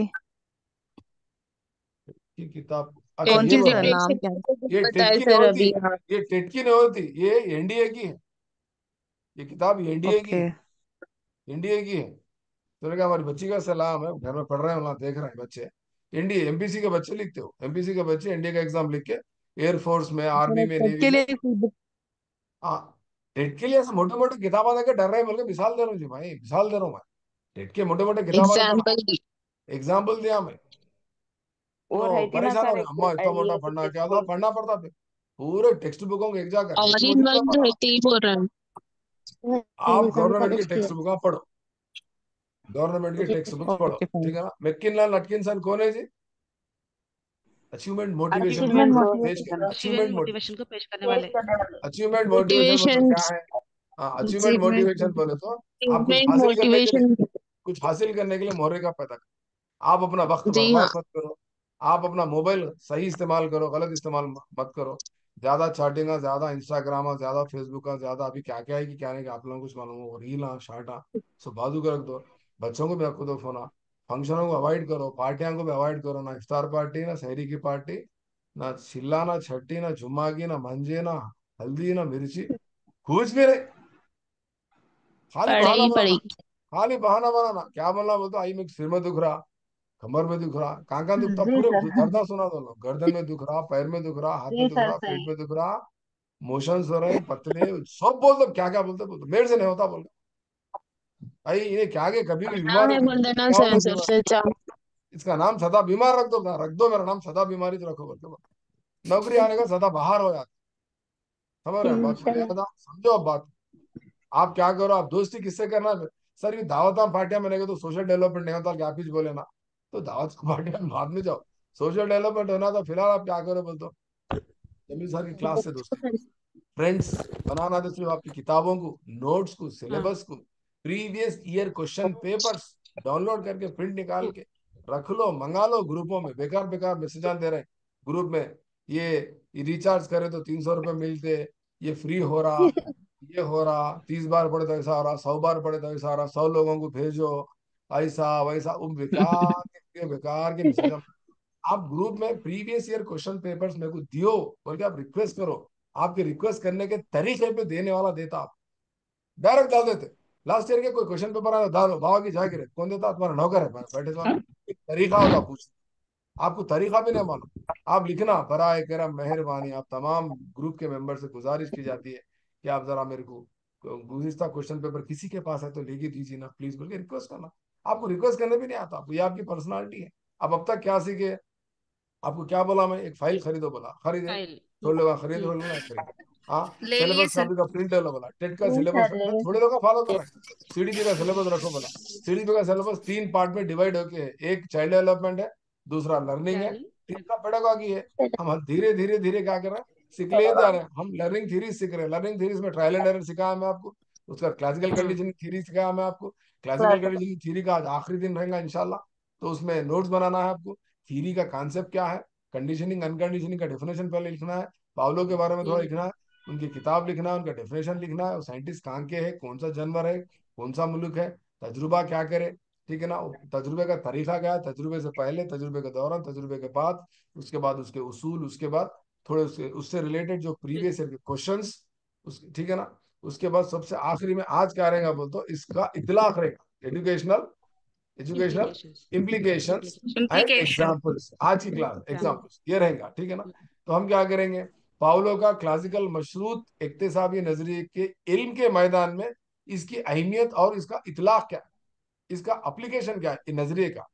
की किताब? अच्छा कौन टेट ये की सी बोल सर, रहा है, नाम क्या है? ये टेट बताए की नहीं सर होती, अभी। हाँ ये टेट की नहीं होती, ये एनडीए की है, ये किताब एनडीए की ओके। है, एनडीए की है। तो मैंने कहा हमारी बच्ची का सलाम है, घर में पढ़ रहे हैं, वहां देख रहे हैं बच्चे, एनडीए एमपीसी के बच्चे लिखते हो, एमपीसी के बच्चे एनडीए का एग्जाम लिख के एयरफोर्स में, सर आर्मी आप में, टेट नेवी के में, लिए कोई बुक? हाँ टेट के लिए ऐसे मोटे मोटे किताबें देकर डर रहे हैं बोल के मिसाल दे रहा हूँ जी भाई, मिसाल दे रहा हूँ मैं, टेट के मोटे मोटे किताबें देकर एग्जाम्पल की एग्जाम्पल दिया मैं। वो तो रहती ना परेशान हो सर गए, एक अम्मा इतना मोटा ये पढ़ना क्या था, स्कूल। पढ़ना पड़ता फिर पूरे टेक्स्ट बुकों को एक जाकर एक ऑल ही इन वजीफा वन पढ़ा। रहती ही बोल रहा हूँ। आप एग्जाम्पल गवर्नमेंट की उसकी टेक्स्ट है। बुक पढ़ो, गवर्नमेंट की टेक्स्ट बुक्स पढ़ो, ओके फाइन। ठीक है ना? मैकिनलन अटकिंसन कौन है जी? अचीवमेंट मोटिवेशन को अचीवमेंट अचीवमेंट पेश मोटिवेशन। कर, Student अचीवमेंट मोटिवेशन, motivation को पेश करने वाले. अचीवमेंट मोटिवेशन मतलब मोटिवेशन क्या है? हाँ अचीवमेंट अचीवमेंट मोटिवेशन बोले तो आप कुछ अचीवमेंट हासिल करने के लिए, मोटिवेशन। कुछ हासिल करने के लिए मोहरे का पैदा करो, आप अपना वक्त जी हाँ। बर्बाद मत करो, आप अपना मोबाइल सही इस्तेमाल करो, गलत इस्तेमाल म- मत करो, ज्यादा चैटिंग, ज्यादा इंस्टाग्राम, ज्यादा फेसबुक, ज्यादा अभी क्या क्या है कि क्या नहीं कि आप लोगों को कुछ मालूम हो, रील शार्ट सब बाजू कर रख दो, बच्चों को भी रखो दो फोन, फंक्शनों को अवॉइड करो, पार्टियां को भी अवॉइड करो, ना इफ्तार पार्टी, ना शहरी की पार्टी, ना चिल्ला, ना छट्टी, ना जुम्मा की, ना मंजे, ना हल्दी, ना मिर्ची, कुछ भी नहीं, खाली बहाना पढ़ेगी बनाना, पढ़ेगी। खाली बहाना बनाना। क्या बोलना बोलते, आई में सिर में दुख रहा, कमर में दुख रहा, कहाँ कहाँ दुखता, जी पूरे सर। दर्दा सुना दो, गर्दन में दुख रहा, पैर में दुख रहा, हाथ में जी दुख सर रहा, पेट सही। में दुख रहा, मोशंस हो रहे हैं, पतले, सब बोल दो, क्या क्या बोलते बोलते, मेरे से नहीं होता बोल। भाई इन्हें क्या आगे कभी भी नाम बीमार है हो, बोल देना क्या सर होगा सर बीमार? से चार। इसका नाम सदा बीमार रख दो, रख दो मेरा नाम सदा बीमारी तो रखो बोलते, नौकरी आने का सदा बाहर हो जाता। समझ रहे हैं बात को, लिहाजा समझो अब बात। आप क्या करो, आप दोस्ती किससे करना है? सर ये दावत पार्टियां मैंने कहा तो सोशल डेवलपमेंट नहीं होता, क्या कुछ बोले ना, तो दावत पार्टियां में बाद में जाओ, सोशल डेवलपमेंट होना तो फिलहाल आप क्या करो बोल दो, जमील सर की क्लास से दोस्ती करो। फ्रेंड्स बनाना तो सिर्फ आपकी किताबों को, नोट्स को, हाँ सिलेबस को, previous year question papers download करके प्रिंट निकाल के रख लो, मंगा लो ग्रुपों में, बेकार बेकार मैसेज दे रहे हैं ग्रुप में, ये रिचार्ज करे तो तीन सौ रुपये मिलते, ये फ्री हो रहा, ये हो रहा, तीस बार पढ़े तो ऐसा हो रहा, सौ बार पढ़े तो ऐसा हो रहा, सौ लोगों को भेजो, ऐसा वैसा, वो बेकार के बेकार के मैसेज। आप ग्रुप में प्रीवियस ईयर क्वेश्चन पेपर्स मेरे को दियो बोल के आप रिक्वेस्ट करो, आपके रिक्वेस्ट करने के तरीके पे देने वाला देता, आप डायरेक्ट डाल देते। लास्ट ईयर के कोई क्वेश्चन पेपर आया डालो, बाबा की जाके रहे, कौन देता? तुम्हारा नौकर है बैठे सवाल, एक तरीका होता पूछ, आपको तरीका भी नहीं मालूम, आप लिखना, बराए करम मेहरबानी, आप तमाम ग्रुप के मेंबर से गुजारिश की जाती है कि आप जरा मेरे को गुज़िश्ता क्वेश्चन पेपर किसी के पास है तो लेके दीजिए ना प्लीज बोल के रिक्वेस्ट करना। आपको रिक्वेस्ट करने भी नहीं आता, आपको ये आपकी पर्सनालिटी है। अब अब तक क्या सीखे, आपको क्या बोला मैं, एक फाइल खरीदो बोला, खरीदे, फाइल। थोड़े लोग खरीद हम्म, बोला, खरीदे। हाँ, ले लिए सिलेबस सर। कॉपी का प्रिंट ले लो बोला, टेट का नहीं सिलेबस सर। मैं थोड़े लोग का फॉलो कर रहे हैं, सीडीपी का सिलेबस रखो बोला, सीडीपी का सिलेबस तीन पार्ट में डिवाइड होके है, एक चाइल्ड डेवलपमेंट है, दूसरा लर्निंग है, चाइल्ड। तीसरा पेडागॉजी है। हम धीरे धीरे धीरे क्या कर रहे हैं, सीख ले जा रहे हैं, हम लर्निंग थ्योरी सीख रहे हैं, लर्निंग थ्योरीज में ट्रायल एंड एरर सिखाया मैं आपको, उसका क्लासिकल हाँ कंडीशनिंग थ्योरी सिखाया मैं आपको, क्लासिकल कंडीशनिंग थ्योरी का आज आखिरी दिन रहेगा इंशाल्लाह, तो उसमें नोट्स बनाना है आपको, थ्योरी का कॉन्सेप्ट क्या है, कंडीशनिंग अनकंडीशनिंग का डेफिनेशन पहले लिखना है, पावलो के बारे में थोड़ा हम्म, लिखना है, उनकी किताब लिखना है, उनका डेफिनेशन लिखना है, वो साइंटिस्ट कहाँ के है, कौन सा जानवर है, कौन सा मुल्क है, तजुर्बा क्या करे, ठीक है ना, तजुर्बे का तरीका क्या है, तजुर्बे से पहले, तजुर्बे के दौरान, तजुर्बे के बाद, उसके बाद उसके उसूल, उसके बाद थोड़े उसके उससे रिलेटेड जो प्रीवियस ईयर के क्वेश्चंस, उस ठीक है ना, उसके बाद सबसे आखिरी में आज क्या रहेगा बोल तो इसका इतलाक रहेगा, educational educational implications, implications implications, and implication, examples, आज की क्लास example। एग्जाम्पल्स ये रहेगा, ठीक है ना। तो हम क्या करेंगे, पाउलो का क्लासिकल मशरूत इक्तिसाबी नजरिए के इल्म के मैदान में इसकी अहमियत और इसका इतलाक क्या है, इसका अप्लीकेशन क्या है, इन नजरिए का,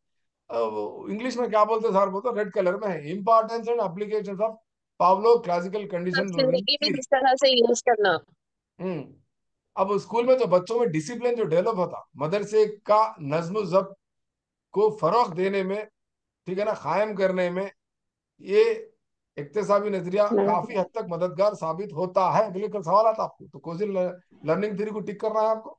इंग्लिश में क्या बोलते हैं सर, बोलते रेड कलर में है, importance and application of Pavlov classical सब कंडीशन लर्निंग जिंदगी में थ्योरी। किस तरह से यूज करना। हम्म अब स्कूल में जो बच्चों में डिसिप्लिन जो डेवलप होता, मदरसे का नज्म जब्त को फरोग देने में, ठीक है ना, कायम करने में, ये इक्तिसाबी नजरिया काफी हद तक मददगार साबित होता है। बिल्कुल सवाल आता आपको तो कौन सी लर्निंग थ्योरी को टिक करना है आपको?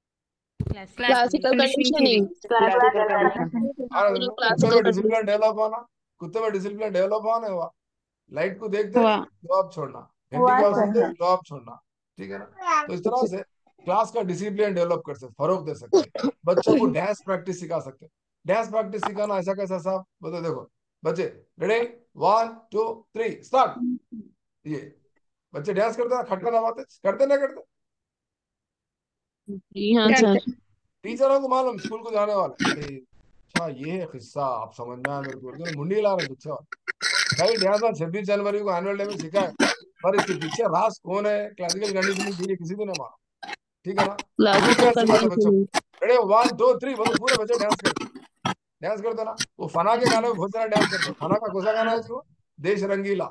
classical classical conditioning theory। Conditioning. Classical condition. आ, कुत्ते क्लासिकल में डिसिप्लिन कंडीशनिंग। डेवलप होना, कुत्ते में डिसिप्लिन डेवलप होने हुआ, लाइट को देखते हुआ। जवाब छोड़ना, घंटी हुआ की आवाज सर सुनते है। जवाब छोड़ना, ठीक है ना। तो इस तरह से क्लास का डिसिप्लिन डेवलप कर सकते, फरोग दे सकते हैं, बच्चों को डांस प्रैक्टिस सिखा सकते हैं। डांस प्रैक्टिस सिखाना ऐसा कैसा साहब बताओ, देखो बच्चे ready, one two three start, ये बच्चे डांस करते हैं, खटका दबाते, करते ना करते? जी हाँ करते। सर। टीचरों को मालूम स्कूल को जाने वाले, अरे अच्छा ये है किस्सा, आप समझ में आया मेरे को, तो मुंडी ला रहे बच्चे, भाई ध्यान से छब्बीस जनवरी को एनुअल डे में सिखा है, पर इसके पीछे राज कौन है, क्लासिकल कंडीशनिंग थ्योरी किसी को नहीं मालूम, ठीक है ना। ग्रुप क्लासिकल डांस सिखाते बच्चों कंडीशनिंग। को, रेडी वन टू थ्री बोलो, पूरे बच्चे डांस करते, डांस करते ना, वो फना के गाने में बहुत सारा डांस करते, फना का कौन सा गाना है जो, देश रंगीला,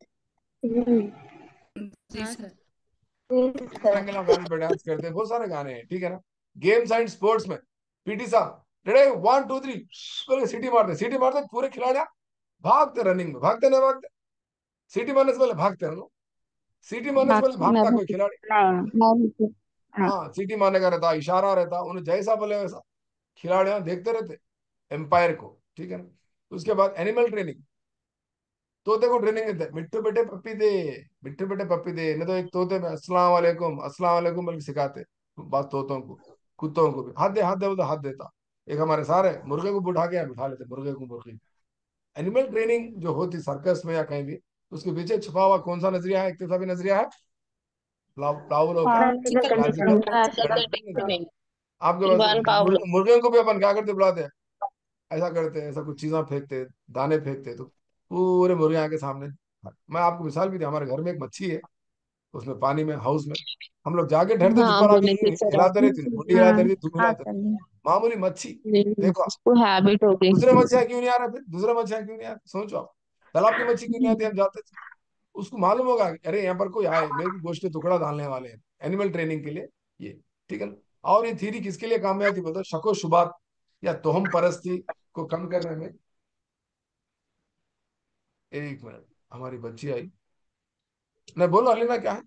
जी सर। देश रंगीला गाने पे डांस करते हैं, बहुत सारे गाने हैं, ठीक है ना। गेम्स एंड स्पोर्ट्स में पीटी साहब, रेडी वन टू थ्री बोले, सीटी मारते, सीटी मारते पूरे खिलाड़ी भागते, रनिंग में भागते ना भागते, सीटी मारने से पहले भागते हैं लोग, सीटी मारने से पहले भागता कोई खिलाड़ी, नहीं। हाँ। हाँ सीटी मारने का रहता, इशारा रहता, उन्हें जैसा बोले वैसा, खिलाड़ी हाँ देखते रहते एम्पायर को, ठीक है ना। उसके बाद एनिमल ट्रेनिंग, तोते को ट्रेनिंग देते, मिट्टू बेटे पप्पी दे, मिट्टू बेटे पप्पी दे, नहीं तो एक तोते में अस्सलाम वालेकुम अस्सलाम वालेकुम बल्कि सिखाते, बात तोतों को, कुत्तों को भी हाथ दे, हाथ दे बोलते हाथ देता, एक हमारे सारे मुर्गे को उठा के बिठा लेते, मुर्गे को मुर्गी। एनिमल ट्रेनिंग जो होती सर्कस में या कहीं भी, उसके पीछे छुपा हुआ कौन सा नजरिया है, इक्तिसाबी नजरिया है, प्लावलो का classical classical conditioning. Classical conditioning नजरिया। कंडीशनिंग। आपके पास इवान पावलो। मुर्गे, मुर्गे को भी अपन क्या करते बुलाते हैं, ऐसा करते हैं, ऐसा कुछ चीजें फेंकते, दाने फेंकते, तो पूरे मुर्गे आके सामने। मैं आपको मिसाल भी दी, हमारे घर में एक मच्छी है, उसमें पानी में, हाउस में हम लोग जाके ठहरते, हाँ ऊपर आके बोले थे यूं सर हिलाते आप। रहती थी, मुंडी हिलाते हाँ रहती, धूम हाँ हिलाते रहती। चलिए। मामूली मच्छी। नहीं, देखो आप, उसको हैबिट हो गई। दूसरे मच्छियां क्यों नहीं आ रहा, फिर दूसरे मच्छियां क्यों नहीं आ रहा, सोचो आप। तालाब की मच्छी क्यों नहीं आती, हम जाते थे, उसको मालूम होगा कि अरे यहाँ पर कोई आए, मेरे को गोश्त का टुकड़ा डालने वाले हैं, एनिमल ट्रेनिंग के लिए ये। ठीक है ना। और ये थ्योरी किसके लिए काम में आती बताओ, शको शुबात या तोहम परस्ती को कम करने में। एक मिनट, हमारी बच्ची आई। नहीं बोलो अलीना, क्या है।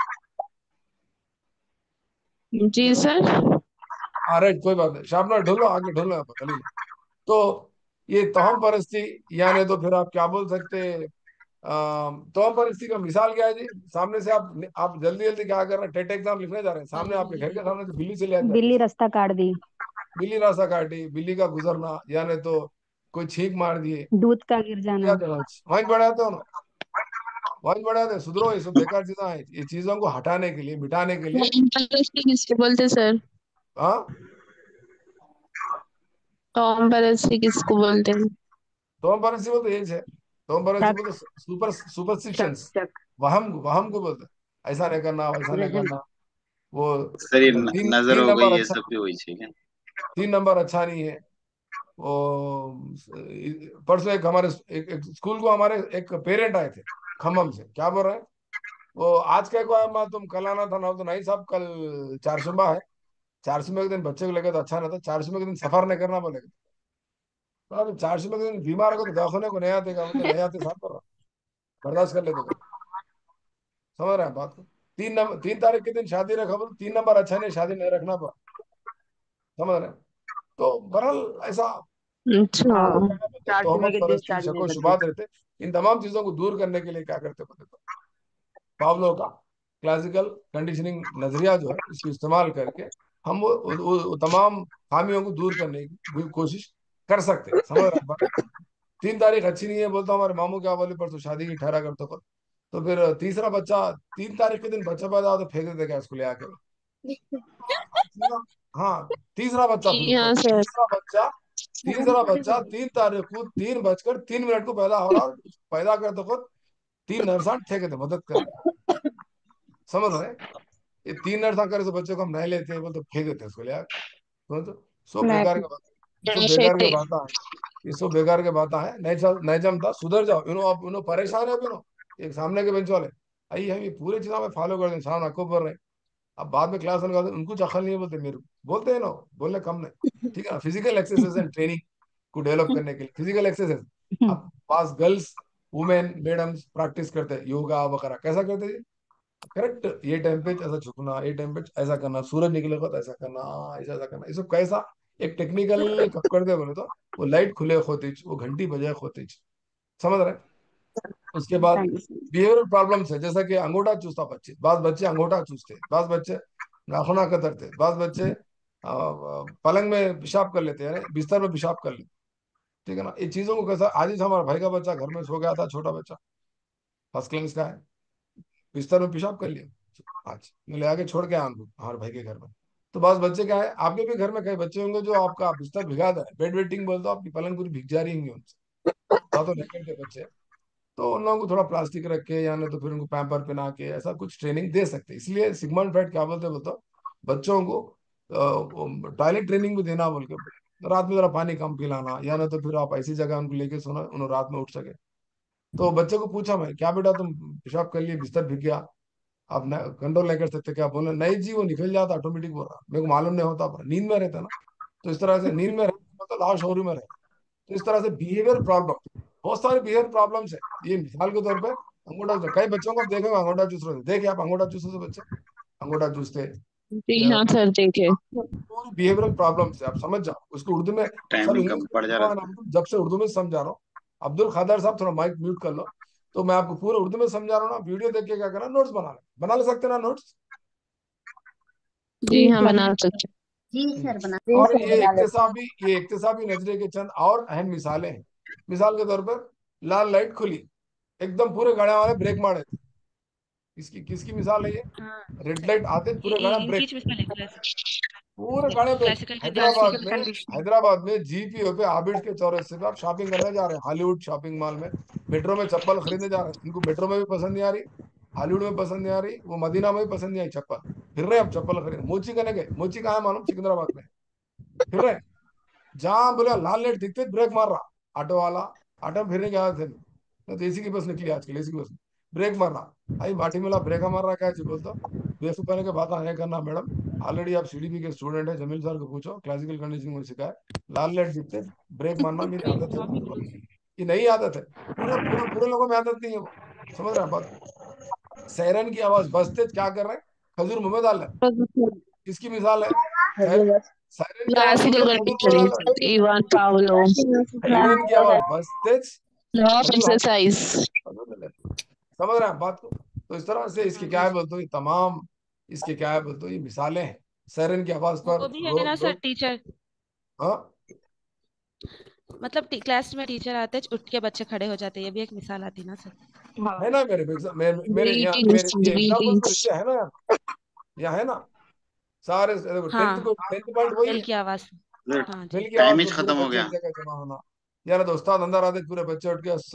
जी सर। अरे कोई बात नहीं, शार्पनर ढूंढो, आगे ढूंढो यहाँ पर अलीना। तो ये तोहम परस्ती, यानी तो फिर आप क्या बोल सकते, तोहम परस्ती का मिसाल क्या है जी। सामने से आप आप जल्दी जल्दी क्या कर रहे हैं, टेट एग्जाम लिखने जा रहे हैं, सामने आपके घर के सामने से बिल्ली चले आ जाती है। बिल्ली रास्ता काट दी। बिल्ली रास्ता काटी, बिल्ली का गुजरना, यानी तो कोई छींक मार दिए, दूध का गिर क्या जाना। देना, वहीं बढ़ाते हो ना, वहीं बढ़ाते हैं। सुधरो, ये सब बेकार चीजें हैं, ये चीजों को हटाने के लिए, मिटाने के लिए। परस्ती किसको बोलते सर? हाँ, टॉम परस्ती किसको बोलते हैं? तोहम परस्ती बोलते यही है, तोहम परस्ती शक। बोलते सुपर शक सुपरस्टिशंस, शक। वहम वहम को बोलते हैं। ऐसा नहीं करना, वैसा नहीं वहम। करना। वो सर ये न- तीन नजर तीन हो गई, नंबर ये अच्छा, सब भी हुई चाहिए। तीन नंबर अच्छा नहीं है वो। परसों एक हमारे एक, एक स्कूल को हमारे एक पेरेंट आए थे खम्मम से, क्या बोल रहे हैं वो, आज क्या को आया माँ, तुम कल आना था ना, तो नहीं साहब कल चारशंबा है, चारशंबे के दिन बच्चे को लेकर तो अच्छा रहता, चारशंबे के दिन सफर नहीं करना बोलेगा। तो अब चारशंबे के दिन बीमार होगा तो दवाखाने को नहीं आते का, मतलब नहीं आते साहब, पर बर्दाश्त कर लेते करो। समझ रहे हैं बात को। तीन नंबर, तीन तारीख के दिन शादी रखा, बोलो तीन नंबर अच्छा नहीं, शादी नहीं रखना पर। समझ रहे हैं। तो बहरहाल ऐसा अच्छा। हाँ, चार समय तोहमत के दिन परस्ती, शादी नहीं शको करते। शुबात रहते, इन तमाम चीजों को दूर करने के लिए क्या करते बोले तो, पावलो का क्लासिकल कंडीशनिंग नजरिया जो है, इसको इस्तेमाल करके हम वो, वो, वो तमाम खामियों को दूर करने की कोशिश कर सकते हैं। समझ रहे हैं बात? तीन तारीख अच्छी नहीं है बोलता, हमारे मामू क्या बोले परसों शादी की ठहरा करते पर, तो फिर तीसरा बच्चा, तीन तारीख के दिन बच्चा पैदा हो तो फेंक देते क्या स्कूल आके। तीसरा- हाँ, तीसरा बच्चा, फिर जी ऊपर हाँ सर। तीसरा बच्चा, तीसरा बच्चा तीन तारीख को तीन बजकर तीन मिनट को पैदा हो रहा, और पैदा करते खुद तीन नरसांठ थे कहते मदद करने। समझ रहे हैं? ये तीन नरसा करे तो बच्चों को हम नहीं लेते हैं, वो तो फेंक देते हैं उसको ले आके। समझ लो? सब फ्लैट। बेकार का बात, सब बेकार के बात है, ये सब बेकार के बात है। नहीं चल नहीं जमता, सुधर जाओ, इनो आप इनो परेशान है इनो, एक सामने के बेंच वाले, आइए हम ये पूरे चीज़ में फॉलो कर दें, सामने आपको बोल रहे हैं। अब बाद में क्लास लगा, उनको अकल नहीं है बोलते, मेरे को बोलते हैं ना, बोलने कम नहीं। ठीक है ना, फिजिकल एक्सरसाइज एंड ट्रेनिंग को डेवलप करने के लिए फिजिकल एक्सरसाइज, अब पास गर्ल्स वुमेन मैडम्स प्रैक्टिस करते हैं योगा वगैरह, कैसा करते हैं, करेक्ट, ये टाइम पे ऐसा झुकना, ये टाइम पे ऐसा करना, सूरज निकलेगा तो ऐसा करना, ऐसा ऐसा करना, ये सब कैसा एक टेक्निकल कब कर दे बोले तो, वो लाइट खुले होते, वो घंटी बजाए होते, समझ रहे हैं? उसके बाद थैंक यू। बिहेवियरल प्रॉब्लम्स है, जैसा कि अंगूठा चूसता बच्चे, बाज बच्चे अंगूठा चूसते, बाज बच्चे नाखूना कतरते, बाज बच्चे आ, पलंग में पेशाब कर लेते हैं, बिस्तर में पेशाब कर लेते। ठीक है ना, ये चीजों को कैसा, आज ही हमारा भाई का बच्चा घर में सो गया था, छोटा बच्चा, फर्स्ट क्लास का है, बिस्तर में पेशाब कर लिया, आज मैं ले आके छोड़ के आया उनको हमारे भाई के घर में। तो बस बच्चे क्या है, आपके भी घर में कई बच्चे होंगे जो आपका बिस्तर भिगा दे, बेड वेटिंग बोल दो, आपकी पलंग पूरी भीग जा रही होंगी उनसे, तो नहीं करते बच्चे। तो उन लोगों को थोड़ा प्लास्टिक रख के, या नहीं तो फिर उनको पैम्पर पहना के ऐसा कुछ ट्रेनिंग दे सकते हैं। इसलिए सिगमंड फ्राइड क्या बोलते हैं बताओ, बच्चों को टॉयलेट ट्रेनिंग भी देना बोल के, रात में जरा पानी कम पिलाना, या नहीं तो फिर आप ऐसी जगह उनको लेके सोना, उन्हें रात में उठ सके। तो बच्चे को पूछा मैं, क्या बेटा तुम पेशाब कर लिए, बिस्तर भीग गया, आप कंट्रोल नहीं कर सकते क्या, बोले नहीं जी वो निकल जाता ऑटोमेटिक, बोल रहा मेरे को मालूम नहीं होता, पर नींद में रहता ना, तो इस तरह से नींद में रहता मतलब लाश शोरूम में रहता। तो इस तरह से बिहेवियर प्रॉब्लम, बहुत सारे बिहेवियर प्रॉब्लम्स है। ये मिसाल के तौर पे अंगूठा चूसना, कई बच्चों को आप देखेंगे अंगूठा चूस रहे, देखिए आप अंगूठा चूसते से बच्चे अंगूठा चूसते, जी या हाँ सर देखे। पूरी बिहेवियरल प्रॉब्लम्स है, आप समझ जाओ उसको उर्दू में, सब टाइमिंग इंग्लिश कब में बढ़ जा रहा समझाओ था। ना, जब से उर्दू में समझा रहा हूँ। अब्दुल खादर साहब थोड़ा माइक म्यूट कर लो, तो मैं आपको पूरे उर्दू में समझा रहा हूँ ना, वीडियो देख के क्या करना, नोट्स बना ले, बना ले सकते हैं ना नोट्स। जी जी हाँ सर। बना सकते। जी हम्म। सर बना जी और सर ये बना लेते हैं। इक्तिसाबी ये इक्तिसाबी नजरिए के चंद और अहम मिसालें हैं। मिसाल के तौर पर लाल लाइट खुली, एकदम पूरे गाड़िया वाले ब्रेक मारे, इसकी किसकी मिसाल है ये, हाँ, रेड लाइट आते ये पूरे ये गाड़िया इनकी ब्रेक, मिसाल है क्लास पूरे गाड़िया brake. Classical Hyderabad conditioning. Classical में कंडीशनिंग। हैदराबाद में जीपीओ पे आबिद के चौराहे पे आप शॉपिंग करने जा रहे हैं, हॉलीवुड शॉपिंग मॉल में, मेट्रो में चप्पल खरीदने जा रहे हैं, इनको मेट्रो में भी पसंद नहीं आ रही, हॉलीवुड में पसंद नहीं आ रही, वो मदीना में भी पसंद नहीं आई चप्पल, फिर रहे अब चप्पल खरीद। मोची करने गए, मोची कहाँ है मालूम, सिकंदराबाद में, फिर रहे जहां बोले लाल लाइट दिखते ब्रेक मार रहा ऑटो वाला। ऑटो में फिरने के आए थे ना, तो एसी की बस निकली आजकल, एसी की बस ब्रेक मार रहा। भाई माटी मिला ब्रेक मार रहा, क्या चाहिए बोलता। बेवकूफ पहले के बात नहीं करना मैडम, ऑलरेडी आप सीडीपी के स्टूडेंट है, जमील सर को पूछो, क्लासिकल कंडीशनिंग में सिखाया। लाल लाइट दिखते ब्रेक मारना मेरी आदत है, ये नई आदत है, पूरे पूरे पूरे लोगों में आदत नहीं है वो, समझ रहे हैं बात। सायरन की आवाज बजते क्या कर रहे हैं, खजूर मुंह में डाल रहे हैं। इसकी मिसाल है, सायरन की आवाज सुन क्लासिकल के खजूर मुंह में डाल रहे कंडीशनिंग इवान पावलो हैं। सायरन की आवाज बजते खजूर हाथ एक्सरसाइज। में, समझ रहे हैं बात को। तो इस तरह से इसके क्या है बोलते हो, ये तमाम इसके क्या है बोलते हो, ये मिसालें हैं सायरन की आवाज पर। वो भी है ना लोग सर लोग टीचर, हाँ मतलब टी- क्लास में टीचर आते हैं उठ के बच्चे खड़े हो जाते हैं, ये भी एक मिसाल आती है ना सर। है ना मेरे एग्जाम, मेरे मेरे यहाँ मेरे ग्रीटिंग्स ये एग्जाम्पल तो ग्रीटिंग्स। इससे है ना यार, यहाँ है ना सारे। टेंथ हाँ, को टेंथ पॉइंट वही बेल है, की आवाज। हाँ जी। मिल की टाइम आवाज ही पर पूरे खत्म हो बच्चे गया। एक जगह जमा होना। यार दोस्ताद अंदर आते पूरे बच्चे उठ के